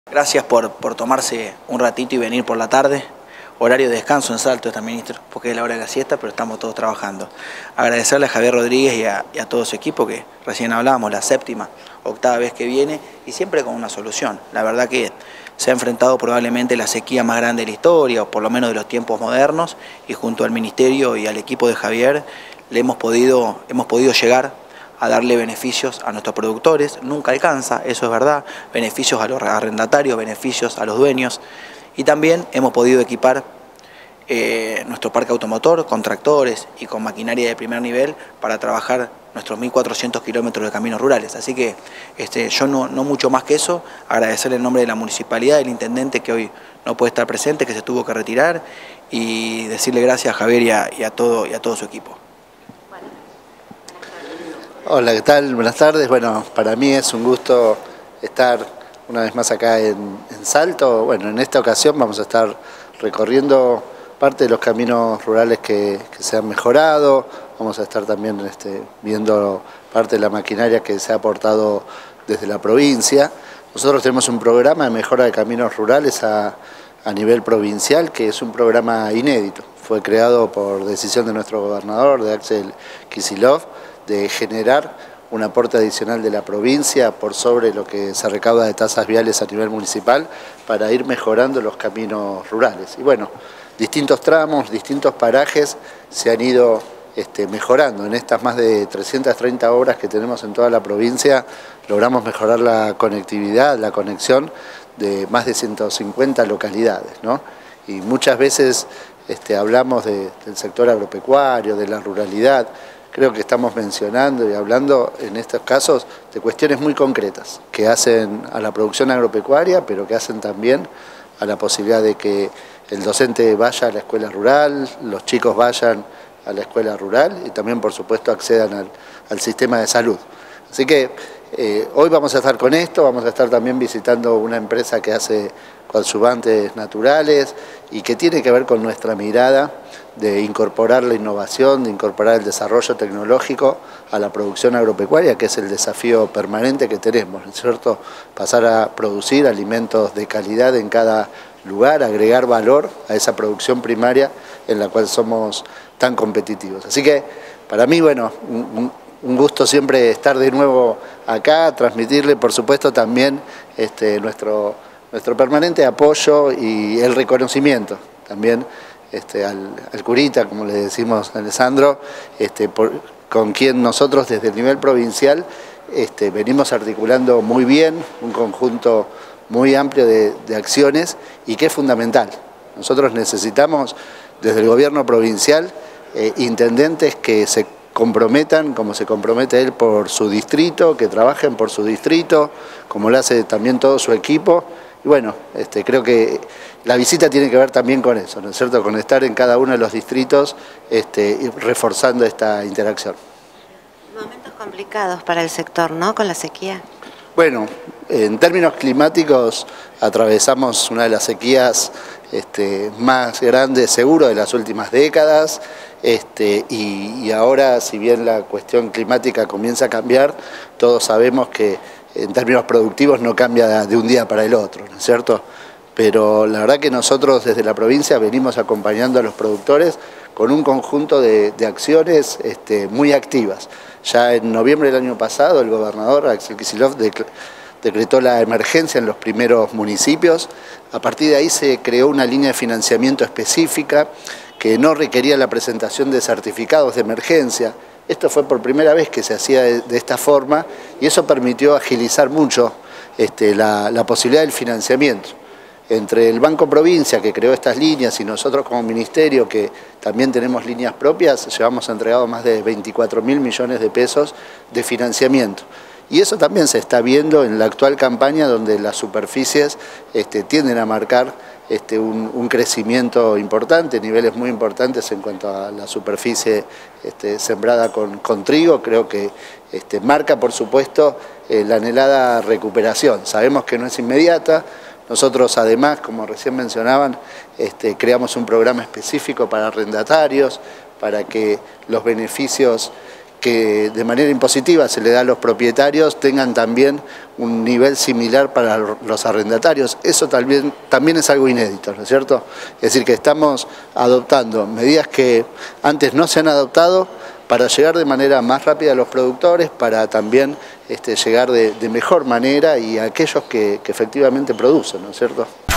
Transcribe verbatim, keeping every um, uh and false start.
Gracias por, por tomarse un ratito y venir por la tarde. Horario de descanso en Salto está, ministro, porque es la hora de la siesta, pero estamos todos trabajando. Agradecerle a Javier Rodríguez y a, y a todo su equipo, que recién hablábamos, la séptima, octava vez que viene, y siempre con una solución. La verdad que se ha enfrentado probablemente la sequía más grande de la historia, o por lo menos de los tiempos modernos, y junto al ministerio y al equipo de Javier le hemos podido, hemos podido llegar a darle beneficios a nuestros productores. Nunca alcanza, eso es verdad, beneficios a los arrendatarios, beneficios a los dueños, y también hemos podido equipar eh, nuestro parque automotor con tractores y con maquinaria de primer nivel para trabajar nuestros mil cuatrocientos kilómetros de caminos rurales. Así que este, yo no, no mucho más que eso, agradecerle en nombre de la municipalidad, del intendente que hoy no puede estar presente, que se tuvo que retirar, y decirle gracias a Javier y a, y a, todo, y a todo su equipo. Hola, ¿qué tal? Buenas tardes. Bueno, para mí es un gusto estar una vez más acá en, en Salto. Bueno, en esta ocasión vamos a estar recorriendo parte de los caminos rurales que, que se han mejorado. Vamos a estar también este, viendo parte de la maquinaria que se ha aportado desde la provincia. Nosotros tenemos un programa de mejora de caminos rurales a, a nivel provincial, que es un programa inédito. Fue creado por decisión de nuestro gobernador, de Axel Kicillof, de generar un aporte adicional de la provincia por sobre lo que se recauda de tasas viales a nivel municipal para ir mejorando los caminos rurales. Y bueno, distintos tramos, distintos parajes se han ido este, mejorando. En estas más de trescientas treinta obras que tenemos en toda la provincia, logramos mejorar la conectividad, la conexión de más de ciento cincuenta localidades, ¿no? Y muchas veces este, hablamos de, del sector agropecuario, de la ruralidad. Creo que estamos mencionando y hablando en estos casos de cuestiones muy concretas que hacen a la producción agropecuaria, pero que hacen también a la posibilidad de que el docente vaya a la escuela rural, los chicos vayan a la escuela rural y también, por supuesto, accedan al, al sistema de salud. Así que eh, hoy vamos a estar con esto, vamos a estar también visitando una empresa que hace coadyuvantes naturales y que tiene que ver con nuestra mirada de incorporar la innovación, de incorporar el desarrollo tecnológico a la producción agropecuaria, que es el desafío permanente que tenemos, ¿no es cierto? Pasar a producir alimentos de calidad en cada lugar, agregar valor a esa producción primaria en la cual somos tan competitivos. Así que para mí, bueno, un, un gusto siempre estar de nuevo acá, transmitirle, por supuesto, también este, nuestro, nuestro permanente apoyo y el reconocimiento también Este, al, al curita, como le decimos a Alessandro, este, por, con quien nosotros desde el nivel provincial este, venimos articulando muy bien un conjunto muy amplio de, de acciones y que es fundamental. Nosotros necesitamos desde el gobierno provincial eh, intendentes que se comprometan, como se compromete él por su distrito, que trabajen por su distrito, como lo hace también todo su equipo. Y bueno, este, creo que la visita tiene que ver también con eso, ¿no es cierto?, con estar en cada uno de los distritos este, y reforzando esta interacción. Momentos complicados para el sector, ¿no?, con la sequía. Bueno, en términos climáticos atravesamos una de las sequías este, más grandes seguro de las últimas décadas este, y, y ahora, si bien la cuestión climática comienza a cambiar, todos sabemos que en términos productivos no cambia de un día para el otro, ¿no es cierto? Pero la verdad que nosotros desde la provincia venimos acompañando a los productores con un conjunto de, de acciones este, muy activas. Ya en noviembre del año pasado el gobernador Axel Kicillof decretó la emergencia en los primeros municipios. A partir de ahí se creó una línea de financiamiento específica que no requería la presentación de certificados de emergencia. Esto fue por primera vez que se hacía de, de esta forma y eso permitió agilizar mucho este, la, la posibilidad del financiamiento. Entre el Banco Provincia, que creó estas líneas, y nosotros como Ministerio, que también tenemos líneas propias, llevamos entregado más de veinticuatro mil millones de pesos de financiamiento. Y eso también se está viendo en la actual campaña, donde las superficies este, tienden a marcar este, un, un crecimiento importante, niveles muy importantes en cuanto a la superficie este, sembrada con, con trigo. Creo que este, marca, por supuesto, eh, la anhelada recuperación. Sabemos que no es inmediata. Nosotros, además, como recién mencionaban, este, creamos un programa específico para arrendatarios, para que los beneficios que de manera impositiva se le da a los propietarios tengan también un nivel similar para los arrendatarios. Eso también, también es algo inédito, ¿no es cierto? Es decir, que estamos adoptando medidas que antes no se han adoptado para llegar de manera más rápida a los productores, para también este, llegar de, de mejor manera y a aquellos que, que efectivamente producen, ¿no es cierto?